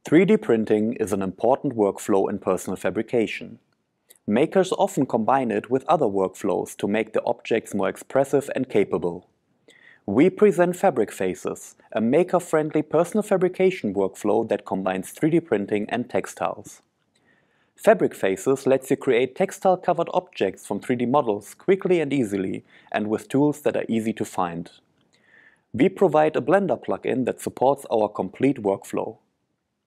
3D printing is an important workflow in personal fabrication. Makers often combine it with other workflows to make the objects more expressive and capable. We present FabricFaces, a maker-friendly personal fabrication workflow that combines 3D printing and textiles. FabricFaces lets you create textile-covered objects from 3D models quickly and easily, and with tools that are easy to find. We provide a Blender plugin that supports our complete workflow.